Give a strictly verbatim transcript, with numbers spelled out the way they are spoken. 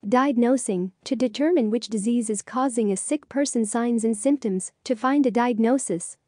Diagnosing, to determine which disease is causing a sick person. Signs and symptoms, to find a diagnosis.